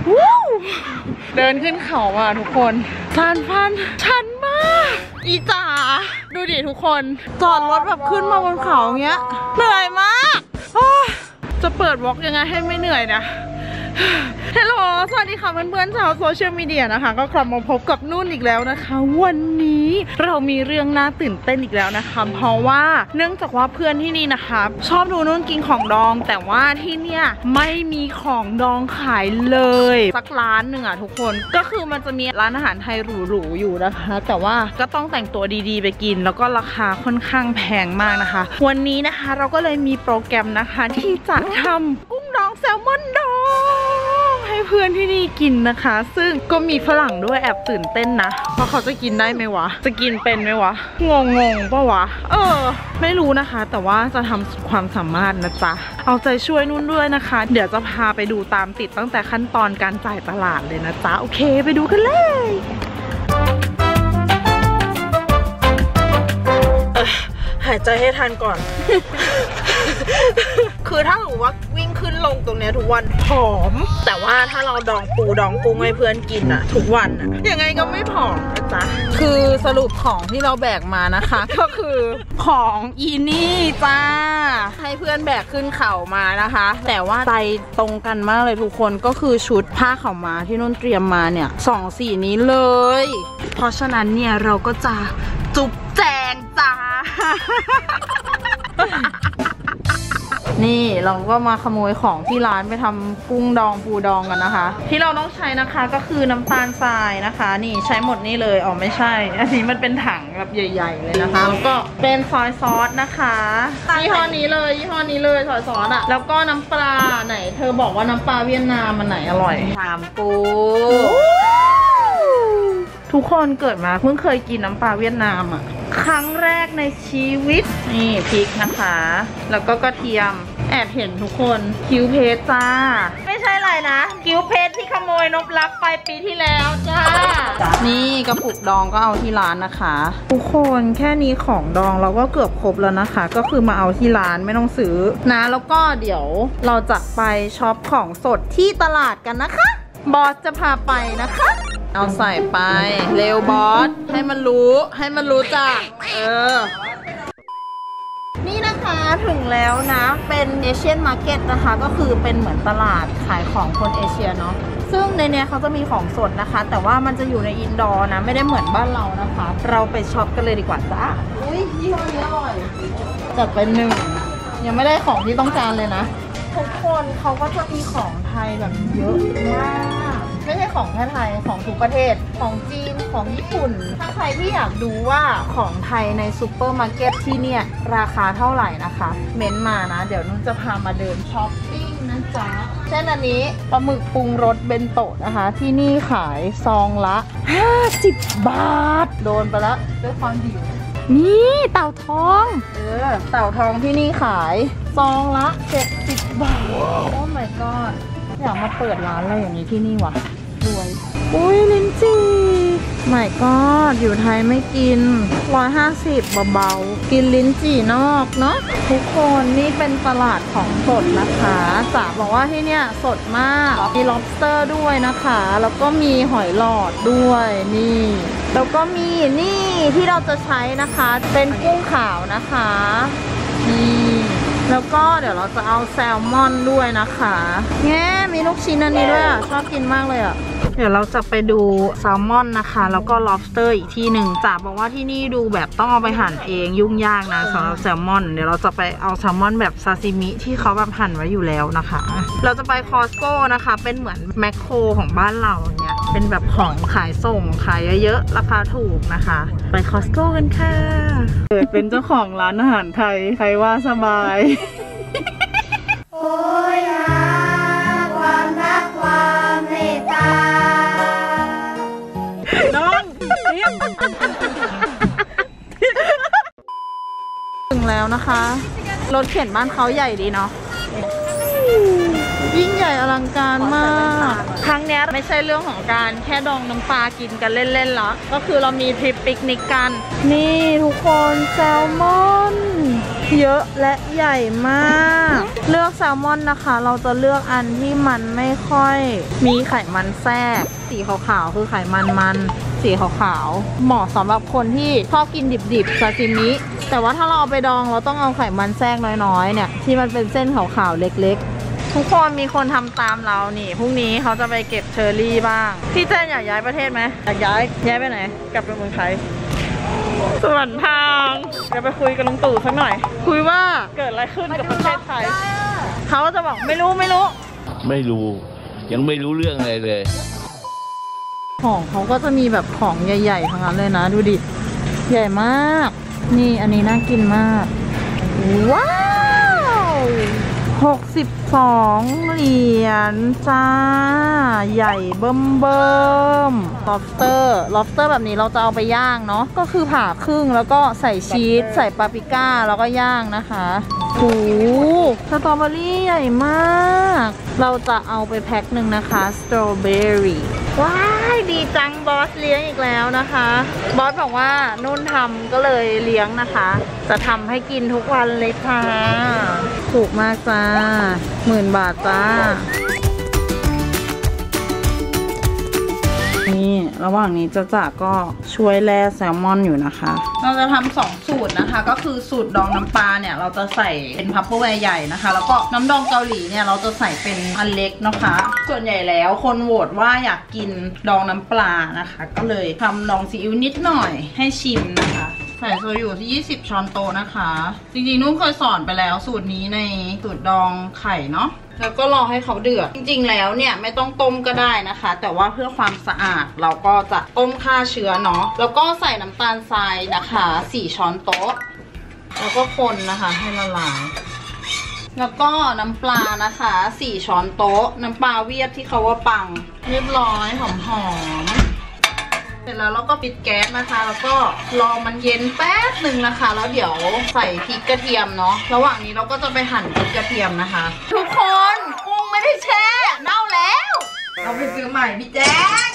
เดินขึ้นเขาอ่ะทุกคนฟันชันมากอีจ๋าดูดิทุกคนจอดรถแบบขึ้นมาบนเขาอย่างเงี้ยเหนื่อยมากจะเปิดวอล์กยังไงให้ไม่เหนื่อยนะฮัลโหลสวัสดีค่ะเพื่อนๆชาวโซเชียลมีเดียนะคะก็กลับมาพบกับนุ่นอีกแล้วนะคะวันนี้เรามีเรื่องน่าตื่นเต้นอีกแล้วนะคะเพราะว่าเนื่องจากว่าเพื่อนที่นี่นะคะชอบดูนุ่นกินของดองแต่ว่าที่เนี่ยไม่มีของดองขายเลยสักร้านหนึ่งอ่ะทุกคนก็คือมันจะมีร้านอาหารไทยหรูๆอยู่นะคะแต่ว่าก็ต้องแต่งตัวดีๆไปกินแล้วก็ราคาค่อนข้างแพงมากนะคะวันนี้นะคะเราก็เลยมีโปรแกรมนะคะที่จะทำกุ้งดองแซลมอนดองให้เพื่อนที่นี่กินนะคะซึ่งก็มีฝรั่งด้วยแอบตื่นเต้นนะว่าเขาจะกินได้ไหมวะจะกินเป็นไหมวะงงปะวะไม่รู้นะคะแต่ว่าจะทำสุดความสามารถนะจ๊ะเอาใจช่วยนุ่นด้วยนะคะเดี๋ยวจะพาไปดูตามติดตั้งแต่ขั้นตอนการจ่ายตลาดเลยนะจ๊ะโอเคไปดูกันเลยหายใจให้ทันก่อน คือถ้าหนูว่าวิ่งขึ้นลงตรงเนี้ยทุกวันผอมแต่ว่าถ้าเราดองปูดองกุ้งให้เพื่อนกินอะทุกวันอะยังไงก็ไม่ผอมนะจ๊ะคือสรุปของที่เราแบกมานะคะ ก็คือของอีนี่จ้าให้เพื่อนแบกขึ้นเขามานะคะแต่ว่าใจตรงกันมากเลยทุกคนก็คือชุดผ้าขาวม้าที่นุ่นเตรียมมาเนี่ย2 สีนี้เลยเพราะฉะนั้นเนี่ยเราก็จะจุ๊บแจงจ้า นี่เราก็มาขโมยของที่ร้านไปทำกุ้งดองปูดองกันนะคะที่เราต้องใช้นะคะก็คือน้ำตาลทรายนะคะนี่ใช้หมดนี่เลยอ๋อไม่ใช่อันนี้มันเป็นถังแบบใหญ่ๆเลยนะคะแล้วก็เป็นซอยซอสนะคะยี่ห้อนี้เลยซอยซอสอะแล้วก็น้ำปลาไหนเธอบอกว่าน้ำปลาเวียดนามมันไหนอร่อยถามกูทุกคนเกิดมาเพิ่งเคยกินน้ำปลาเวียดนามอะครั้งแรกในชีวิตนี่พริกนะคะแล้วก็กระเทียมแอบเห็นทุกคนคิวเพชรจ้าไม่ใช่อะไรนะคิวเพชรที่ขโมยนบลักไปปีที่แล้วจ้านี่กระปุกดองก็เอาที่ร้านนะคะทุกคนแค่นี้ของดองเราก็เกือบครบแล้วนะคะก็คือมาเอาที่ร้านไม่ต้องซื้อนะแล้วก็เดี๋ยวเราจะไปช็อปของสดที่ตลาดกันนะคะบอสจะพาไปนะคะเอาใส่ไปเร็วบอสให้มันรู้จักนี่นะคะถึงแล้วนะเป็นเอเชียนมาร์เก็ตนะคะก็คือเป็นเหมือนตลาดขายของคนเอเชียเนาะซึ่งในเนี้ยเขาจะมีของสดนะคะแต่ว่ามันจะอยู่ในอินดอร์นะไม่ได้เหมือนบ้านเรานะคะเราไปช็อปกันเลยดีกว่าจ้าอุ้ยยี่ห้อนี้อร่อยจัดเป็นหนึ่งยังไม่ได้ของที่ต้องการเลยนะทุกคนเขาก็จะมีของไทยแบบเยอะมากไม่ใช่ของแค่ไทยของทุกประเทศของจีนของญี่ปุ่นถ้าใครที่อยากดูว่าของไทยในซูเปอร์มาร์เก็ตที่เนี่ยราคาเท่าไหร่นะคะเม้นมานะเดี๋ยวนุ่นจะพามาเดินช้อปปิ้งนะจ๊ะเช่นอันนี้ปลาหมึกปรุงรสเบนโตะนะคะที่นี่ขายซองละ50 บาทโดนไปแล้วด้วยความหิวนี่เต่าทองเต่าทองที่นี่ขายซองละ70 บาทโอ้ my god อยากมาเปิดร้านอะไรอย่างนี้ที่นี่วะรวยอุ้ยลิ้นจี่ my god อยู่ไทยไม่กิน150เบาๆกินลิ้นจี่นอกเนาะทุกคนนี่เป็นตลาดของสดนะคะจ๋าบอกว่าที่เนี่ยสดมากมี lobster ด้วยนะคะแล้วก็มีหอยหลอดด้วยนี่แล้วก็มีนี่ที่เราจะใช้นะคะเป็นกุ้งขาวนะคะนี่แล้วก็เดี๋ยวเราจะเอาแซลมอนด้วยนะคะแง่มีลูกชิ้นอันนี้ด้วยอ่ะชอบกินมากเลยอ่ะเดี๋ยวเราจะไปดูแซลมอนนะคะแล้วก็ lobster อีกที่หนึ่งจ๋าบอกว่าที่นี่ดูแบบต้องเอาไปหั่นเองยุ่งยากนะสำหรับแซลมอนเดี๋ยวเราจะไปเอาแซลมอนแบบซาซิมิที่เขาแบบหั่นไว้อยู่แล้วนะคะเราจะไปคอสโก้นะคะเป็นเหมือนแมคโครของบ้านเราเนี่ยเป็นแบบของขายส่งขายเยอะๆราคาถูกนะคะไปคอสโก้กันค่ะเกิดเป็นเจ้าของร้านอาหารไทยใครว่าสบายโอ้ยความรักความเมตตาน้องถึงแล้วนะคะรถเข็นบ้านเขาใหญ่ดีเนาะยิ่งใหญ่อลังการมากครั้งนี้ไม่ใช่เรื่องของการแค่ดองน้ำปลากินกันเล่นๆแล้วก็คือเรามีทริปปิกนิกกันนี่ทุกคนแซลมอนเยอะและใหญ่มากเลือกแซลมอนนะคะเราจะเลือกอันที่มันไม่ค่อยมีไขมันแทรกสีขาวๆคือไขมันสีขาวๆเหมาะสำหรับคนที่ชอบกินดิบๆซาซิมิแต่ว่าถ้าเราเอาไปดองเราต้องเอาไขมันแทรกน้อยๆเนี่ยที่มันเป็นเส้นขาวๆเล็กๆทุกคนมีคนทำตามเรานี่พรุ่งนี้เขาจะไปเก็บเชอร์รี่บ้างพี่แจ้งอยากย้ายประเทศไหมอยากย้ายไปไหนกลับไปเมืองไทยส่วนทางจะไปคุยกับลุงตู่สักหน่อยคุยว่าเกิดอะไรขึ้นกับประเทศไทยเขาจะบอกไม่รู้ยังไม่รู้เรื่องอะไรเลยของเขาก็จะมีแบบของใหญ่ๆทั้งนั้นเลยนะดูดิใหญ่มากนี่อันนี้น่ากินมากว้าว62 เหรียญจ้าใหญ่เบิ่ม lobster แบบนี้เราจะเอาไปย่างเนาะก็คือผ่าครึ่งแล้วก็ใส่ชีสใส่ปาปริก้าแล้วก็ย่างนะคะโอ้สตรอเบอรี่ใหญ่มากเราจะเอาไปแพ็คหนึ่งนะคะสตรอเบอรี่ว้ายดีจังบอสเลี้ยงอีกแล้วนะคะบอสบอกว่านุ่นทำก็เลยเลี้ยงนะคะจะทำให้กินทุกวันเลยค่ะถูกมากจ้า10,000 บาทจ้านี่ระหว่างนี้จะก็ช่วยแล่แซลมอนอยู่นะคะเราจะทำ2 สูตรนะคะก็คือสูตรดองน้ำปลาเนี่ยเราจะใส่เป็นพัฟเฟอร์แวร์ใหญ่นะคะแล้วก็น้ำดองเกาหลีเนี่ยเราจะใส่เป็นอันเล็กนะคะส่วนใหญ่แล้วคนโหวตว่าอยากกินดองน้ำปลานะคะก็เลยทำดองซีอิ๊วนิดหน่อยให้ชิมนะคะใส่โซยุที่20 ช้อนโต๊ะนะคะจริงๆนุ่นเคยสอนไปแล้วสูตรนี้ในสูตรดองไข่เนาะแล้วก็รอให้เขาเดือดจริงๆแล้วเนี่ยไม่ต้องต้มก็ได้นะคะแต่ว่าเพื่อความสะอาดเราก็จะต้มฆ่าเชื้อเนาะแล้วก็ใส่น้ำตาลทรายนะคะ4 ช้อนโต๊ะแล้วก็คนนะคะให้ละลายแล้วก็น้ำปลานะคะ4 ช้อนโต๊ะน้ำปลาเวียดที่เขาว่าปังเรียบร้อยหอมเสร็จแล้วเราก็ปิดแก๊สนะคะแล้วก็รอมันเย็นแป๊บหนึ่งนะคะแล้วเดี๋ยวใส่พริกกระเทียมเนาะระหว่างนี้เราก็จะไปหั่นพริกกระเทียมนะคะทุกคนกุ้งไม่ได้แช่เน่าแล้วเราไปซื้อใหม่พี่แจ๊ค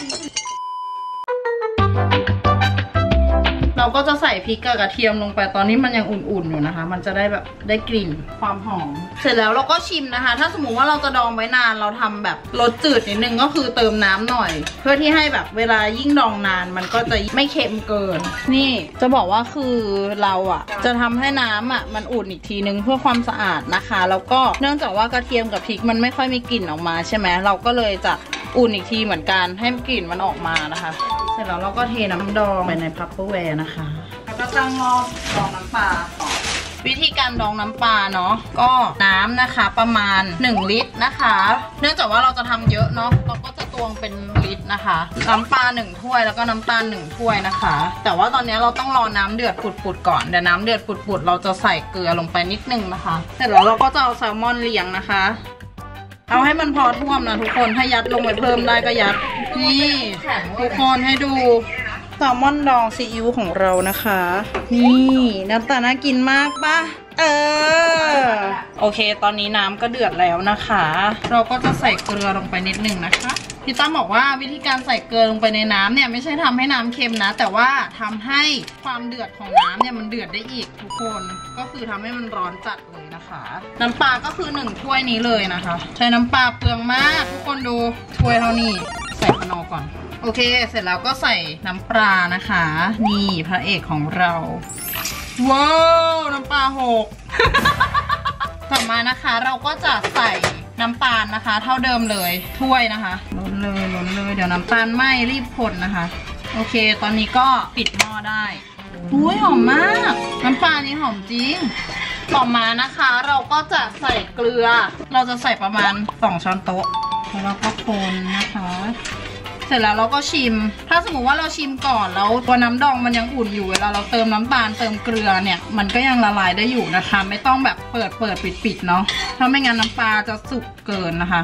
เราก็จะใส่พริกกับกระเทียมลงไปตอนนี้มันยังอุ่นๆอยู่นะคะมันจะได้แบบได้กลิ่นความหอมเสร็จแล้วเราก็ชิมนะคะถ้าสมมติว่าเราจะดองไว้นานเราทำแบบรสจืดนิดนึงก็คือเติมน้ำหน่อยเพื่อที่ให้แบบเวลายิ่งดองนานมันก็จะไม่เค็มเกินนี่จะบอกว่าคือเราอ่ะจะทำให้น้ำอ่ะมันอุ่นอีกทีนึงเพื่อความสะอาดนะคะแล้วก็เนื่องจากว่ากระเทียมกับพริกมันไม่ค่อยมีกลิ่นออกมาใช่ไหมเราก็เลยจะอุ่นอีกทีเหมือนกันให้กลิ่นมันออกมานะคะเสร็จแล้วเราก็เทน้ำดองไปในพัฟเฟอร์แวร์นะคะแล้วก็ตั้งหม้อดองน้ำปลาต่อวิธีการดองน้ำปลาเนาะก็น้ำนะคะประมาณ1 ลิตรนะคะเนื่องจากว่าเราจะทำเยอะเนาะเราก็จะตวงเป็นลิตรนะคะน้ำปลา1 ถ้วยแล้วก็น้ำตาล1 ถ้วยนะคะแต่ว่าตอนนี้เราต้องรอน้ำเดือดปุดๆก่อนเดี๋ยวน้ำเดือดปุดๆเราจะใส่เกลือลงไปนิดนึงนะคะเสร็จแล้วเราก็จะเอาแซลมอนเลี้ยงนะคะเอาให้มันพอท่วมนะทุกคนถ้ายัดลงไปเพิ่มได้ก็ยัดนี่ทุกคนให้ดูแซลมอนดองซีอิ๊วของเรานะคะนี่หน้าตาน่ากินมากปะโอเคตอนนี้น้ำก็เดือดแล้วนะคะเราก็จะใส่เกลือลงไปนิดนึงนะคะพี่ตั้มบอกว่าวิธีการใส่เกลือลงไปในน้ำเนี่ยไม่ใช่ทำให้น้ำเค็มนะแต่ว่าทำให้ความเดือดของน้ำเนี่ยมันเดือดได้อีกทุกคนก็คือทำให้มันร้อนจัดเลยนะคะน้ำปลาก็คือ1 ถ้วยนี้เลยนะคะใช้น้ำปลาเปลืองมากทุกคนดูถ้วยเท่านี้ใส่พนอก่อนโอเคเสร็จแล้วก็ใส่น้ำปลานะคะนี่พระเอกของเราว้าวน้ำปลาหก ต่อมานะคะเราก็จะใส่น้ำตาลนะคะเท่าเดิมเลยถ้วยนะคะล้นเลยเดี๋ยวน้ำตาลไหม้รีบคนนะคะโอเคตอนนี้ก็ปิดหม้อได้อุ้ยหอมมากน้ำปลานี้หอมจริงต่อมานะคะเราก็จะใส่เกลือเราจะใส่ประมาณ2 ช้อนโต๊ะแล้วเราก็คนนะคะเสร็จแล้วเราก็ชิมถ้าสมมติว่าเราชิมก่อนแล้วตัวน้ำดองมันยังอุ่นอยู่เวลาเราเติมน้ำตาลเติมเกลือเนี่ยมันก็ยังละลายได้อยู่นะคะไม่ต้องแบบเปิดปิดเนาะถ้าไม่งั้นน้ำปลาจะสุกเกินนะคะ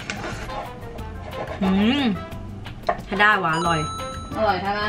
ถ้าได้หวานอร่อยใช่ไหม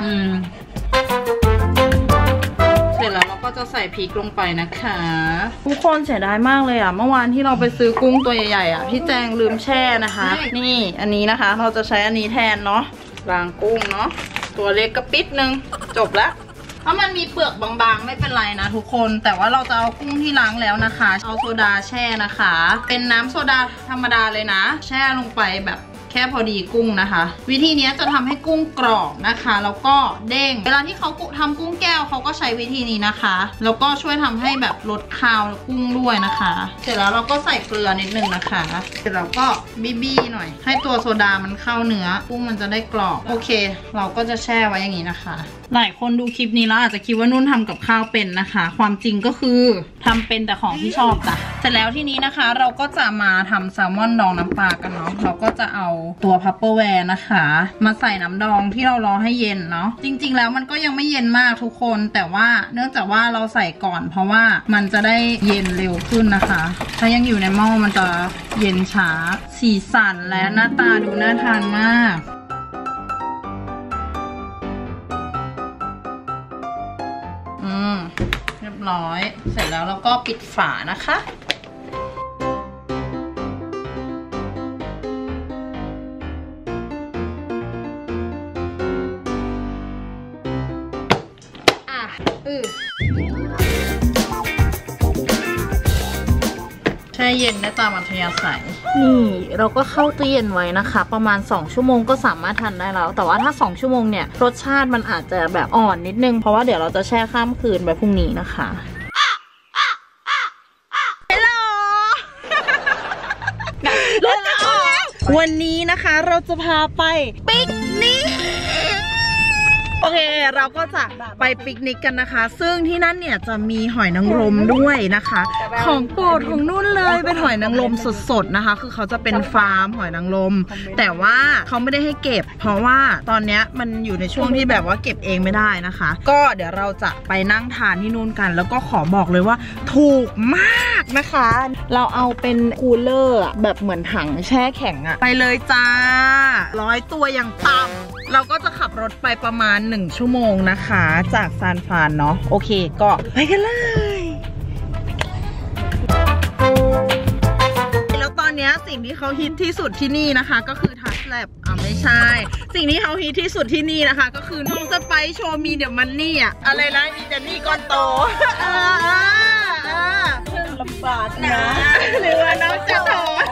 เสร็จแล้วเราก็จะใส่พริกลงไปนะคะทุกคนเสียดายมากเลยอ่ะเมื่อวานที่เราไปซื้อกุ้งตัวใหญ่ๆอ่ะพี่แจงลืมแช่นะคะนี่อันนี้นะคะเราจะใช้อันนี้แทนเนาะล้างกุ้งเนาะตัวเล็กกระปิดนึงจบแล้วถ้ามันมีเปลือกบางๆไม่เป็นไรนะทุกคนแต่ว่าเราจะเอากุ้งที่ล้างแล้วนะคะเอาโซดาแช่นะคะเป็นน้ำโซดาธรรมดาเลยนะแช่ลงไปแบบแค่พอดีกุ้งนะคะวิธีนี้จะทำให้กุ้งกรอบนะคะแล้วก็เด้งเวลาที่เขาทำกุ้งแก้วเขาก็ใช้วิธีนี้นะคะแล้วก็ช่วยทำให้แบบลดคาวกุ้งด้วยนะคะเสร็จแล้วเราก็ใส่เกลือนิดนึงนะคะเสร็จแล้วก็บี้หน่อยให้ตัวโซดามันเข้าเนื้อกุ้งมันจะได้กรอบโอเคเราก็จะแช่ไว้อย่างนี้นะคะหลายคนดูคลิปนี้แล้วอาจจะคิดว่านุ่นทำกับข้าวเป็นนะคะความจริงก็คือทำเป็นแต่ของที่ชอบจ้ะเสร็จแล้วที่นี้นะคะเราก็จะมาทำแซลมอนดองน้ำปลากันเนาะเราก็จะเอาตัวพัพเปอร์แวร์นะคะมาใส่น้ำดองที่เรารอให้เย็นเนาะจริงๆแล้วมันก็ยังไม่เย็นมากทุกคนแต่ว่าเนื่องจากว่าเราใส่ก่อนเพราะว่ามันจะได้เย็นเร็วขึ้นนะคะถ้ายังอยู่ในหม้อมันจะเย็นช้าสีสันและหน้าตาดูน่าทานมากเรียบร้อยเสร็จแล้วเราก็ปิดฝานะคะแช่เย็นได้ตามอัธยาศัยนี่เราก็เข้าตู้เย็นไว้นะคะประมาณ2ชั่วโมงก็สามารถทานได้แล้วแต่ว่าถ้า2ชั่วโมงเนี่ยรสชาติมันอาจจะแบบอ่อนนิดนึงเพราะว่าเดี๋ยวเราจะแช่ข้ามคืนไปพรุ่งนี้นะคะวันนี้นะคะเราจะพาไปปิกนิกโอเคเราก็จะไปปิกนิกกันนะคะซึ่งที่นั่นเนี่ยจะมีหอยนางรมด้วยนะคะของโปรดของนุ่นเลยเป็นหอยนางรมสดๆนะคะคือเขาจะเป็นฟาร์มหอยนางรมแต่ว่าเขาไม่ได้ให้เก็บเพราะว่าตอนนี้มันอยู่ในช่วงที่แบบว่าเก็บเองไม่ได้นะคะก็เดี๋ยวเราจะไปนั่งทานที่นู่นกันแล้วก็ขอบอกเลยว่าถูกมากนะคะเราเอาเป็นคูลเลอร์แบบเหมือนถังแช่แข็งอะไปเลยจ้า100 ตัวอย่างต่ำเราก็จะขับรถไปประมาณ1 ชั่วโมงนะคะจากซานฟรานเนาะโอเคก็ไปกันเลยแล้วตอนนี้สิ่งที่เขาฮิตที่สุดที่นี่นะคะก็คือทัชแลบไม่ใช่สิ่งที่เขาฮิตที่สุดที่นี่นะคะก็คือน้องสไปซ์โชว์มีเดี๋ยวมันนี่อะอะไรนะมีแต่นี่ก้อนโตลำบากนะหรือว่าน้องจะถอน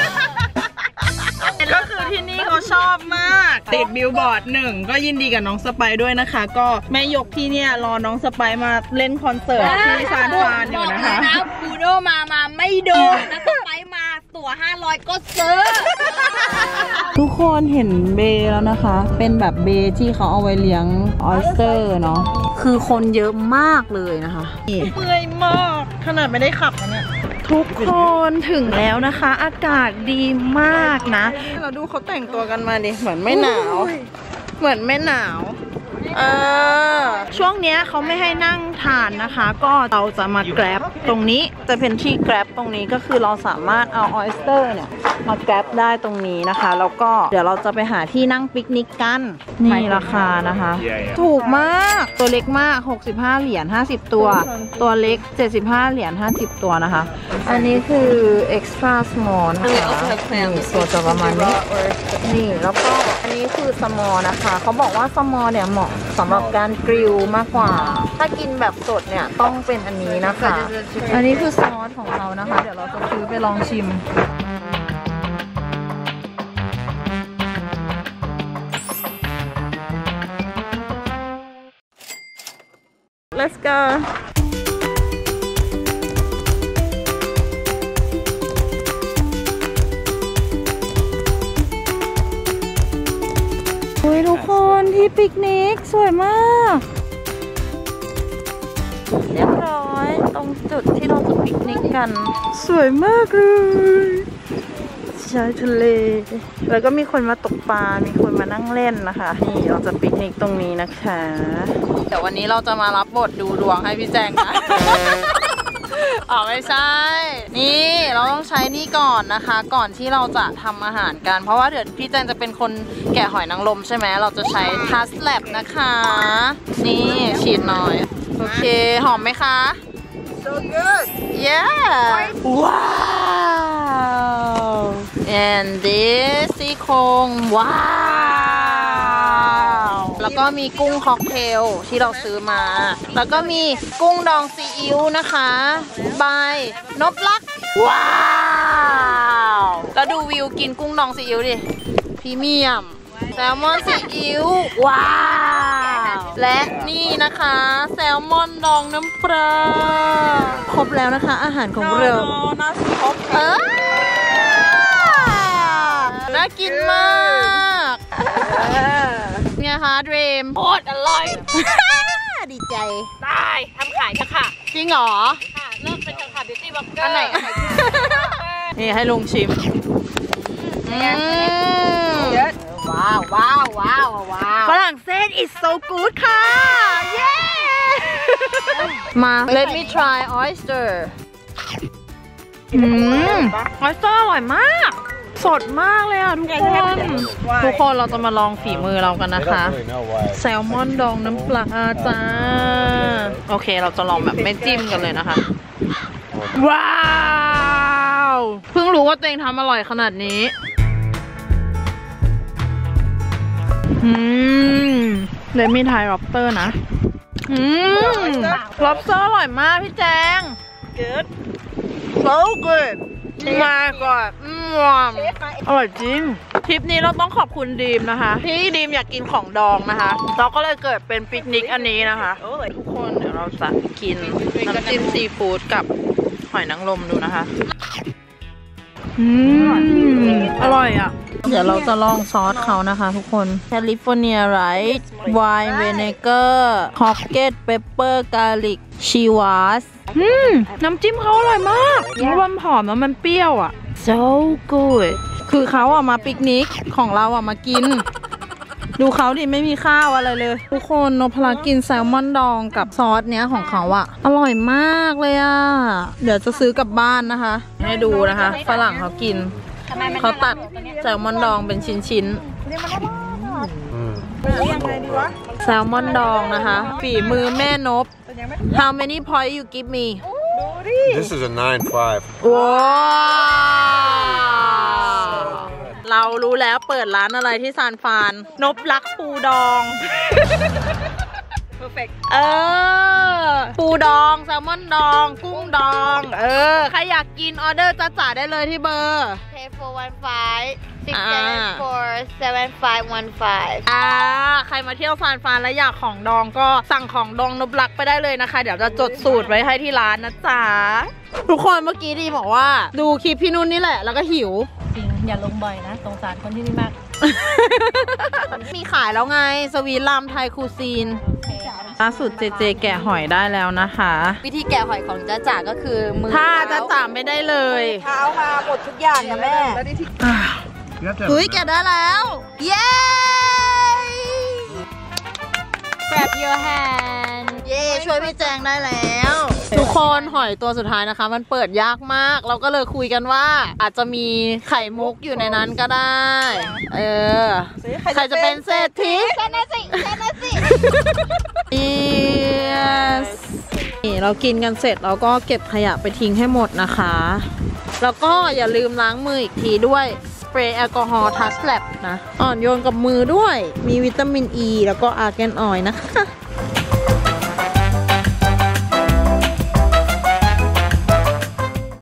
ก็คือที่นี่เขาชอบมากติดบิลบอร์ด1ก็ยินดีกับน้องสไปซ์ด้วยนะคะก็แม่ยกที่เนี่ยรอน้องสไปซ์มาเล่นคอนเสิร์ตที่ซานฟรานอยู่นะคะบูโดมาไม่โดนนะสไปซ์มาตั๋ว500ก็ซื้อทุกคนเห็นเบแล้วนะคะเป็นแบบเบที่เขาเอาไว้เลี้ยงออสเตอร์เนาะคือคนเยอะมากเลยนะคะเปื่อยมากขนาดไม่ได้ขับนะเนี่ยทุกคนถึงแล้วนะคะอากาศดีมากนะเราดูเขาแต่งตัวกันมาดิเหมือนไม่หนาวช่วงเนี้ยเขาไม่ให้นั่งทานนะคะก็เราจะมาแกร็บตรงนี้จะเป็นที่แกร็บตรงนี้ก็คือเราสามารถเอาออสเตอร์เนี่ยมาแกร็บได้ตรงนี้นะคะแล้วก็เดี๋ยวเราจะไปหาที่นั่งปิกนิกกันนี่ราคานะคะถูกมากตัวเล็กมาก65 เหรียญ50 ตัวตัวเล็ก75 เหรียญ50 ตัวนะคะอันนี้คือ extra small นะคะตัวจะประมาณนี้นี่แล้วก็อันนี้คือ small นะคะเขาบอกว่า small เนี่ยเหมาะสำหรับการกริลมากกว่าถ้ากินแบบสดเนี่ยต้องเป็นอันนี้นะคะอันนี้คือซอสของเขานะคะเดี๋ยวเราจะซื้อไปลองชิม Let's goทุกคนที่ปิกนิกสวยมากเรียบร้อยตรงจุดที่เราจะปิกนิกกันสวยมากเลยชายทะเลแล้วก็มีคนมาตกปลามีคนมานั่งเล่นนะคะนี่เราจะปิกนิกตรงนี้นะคะเดี๋ยววันนี้เราจะมารับบทดูดวงให้พี่แจงนะ ไม่ใช่นี่เราต้องใช้นี่ก่อนนะคะก่อนที่เราจะทำอาหารกันเพราะว่าเดี๋ยวพี่แจงจะเป็นคนแกะหอยนางรมใช่ไหมเราจะใช้ทัสแลบนะคะนี่ฉีดหน่อยโอเคหอมไหมคะ so good yeah wow and this ซี่โครงว้าวแล้วแล้วก็มีกุ้งค็อกเทลที่เราซื้อมา แล้วก็มีกุ้งดองซีอิ๊วนะคะบายนพลักษ์ว้าวแล้วดูวิวกินกุ้งดองซีอิ๊วดิพรีเมียมแซลมอนซีอิ๊วว้าวและนี่นะคะแซลมอนดองน้ำปลาครบแล้วนะคะอาหารของเราน่ากินมากไงคะดรีมโคตรอร่อยดีใจได้ทำขายเถอะค่ะจริงเหรอค่ะเลิกเป็นค่ะบิวตี้บล็อกเกอร์อันไหนนี่ให้ลุงชิมว้าวว้าวว้าวว้าวฝรั่งเศส is so good ค่ะเย้มา let me try oyster oyster อร่อยมากสดมากเลยอ่ะทุกคนเราจะมาลองฝีมือเรากันนะคะแซลมอนดองน้ำปลาจ้าโอเคเราจะลองแบบไม่จิ้มกันเลยนะคะว้าวเพิ่งรู้ว่าตัวเองทำอร่อยขนาดนี้เลมี่ไทยล็อบสเตอร์นะล็อบสเตอร์อร่อยมากพี่แจง good so good มาก่อนอร่อยจริงทริปนี้เราต้องขอบคุณดีมนะคะที่ดีมอยากกินของดองนะคะเราก็เลยเกิดเป็นปิกนิกอันนี้นะคะทุกคนเดี๋ยวเราจะกินน้ำจิ้มซีฟู้ดกับหอยนางรมดูนะคะอร่อยอ่ะเดี๋ยวเราจะลองซอสเขานะคะทุกคนแคลิฟอร์เนียไรซ์ไวน์เวเนเกอร์ฮอกเก็ตเปปเปอร์กาลิกชีวาสน้ำจิ้มเขาอร่อยมากมันหอมแล้วมันเปรี้ยวอ่ะ so good คือเขาอ่ะมาปิกนิกของเราอ่ะมากินดูเขาดิไม่มีข้าวอะไรเลยทุกคนนพลักษ์กินแซลมอนดองกับซอสเนี้ยของเขาอ่ะอร่อยมากเลยอ่ะเดี๋ยวจะซื้อกลับบ้านนะคะให้ดูนะคะฝรั่งเขากินเขาตัดแซลมอนดองเป็นชิ้นแซลมอนดองนะคะฝีมือแม่นพ How many points you give me This is a 9.5 ว้าวเรารู้แล้วเปิดร้านอะไรที่ซานฟรานนพลักษ์ปูดอง perfect ปูดองแซลมอนดองกุ้งดองใครอยากกินออเดอร์จ่าได้เลยที่เบอร์ Pay for 674741515 ใครมาเที่ยวซานฟรานแล้วอยากของดองก็สั่งของดองนพลักษ์ไปได้เลยนะคะเดี๋ยวจะจดสูตรไว้ให้ที่ร้านนะจ๊ะทุกคนเมื่อกี้ดีบอกว่าดูคลิปพี่นุ่นนี่แหละแล้วก็หิวจริงอย่าลงบ่อยนะสงสารคนที่นี่มากมีขายแล้วไงสวีทรามไทยคูซีนล่าสุดเจแกะหอยได้แล้วนะคะวิธีแกะหอยของจ้าจ๋าก็คือมือถ้าจ้าจ๋าไม่ได้เลยเท้ามาหมดทุกอย่างนะแม่เฮ้ยแกะได้แล้วเย้ Grab your hand เย้ช่วยพี่แจงได้แล้วทุกคนหอยตัวสุดท้ายนะคะมันเปิดยากมากเราก็เลยคุยกันว่าอาจจะมีไข่มุกอยู่ในนั้นก็ได้ใครจะเป็นเศรษฐีแค่นั้นสิ yes นี่เรากินกันเสร็จเราก็เก็บขยะไปทิ้งให้หมดนะคะแล้วก็อย่าลืมล้างมืออีกทีด้วยสเปรย์แอลกอฮอล์ทัชแลบนะอ่อนโยนกับมือด้วยมีวิตามิน E แล้วก็อาร์แกนออยล์นะคะ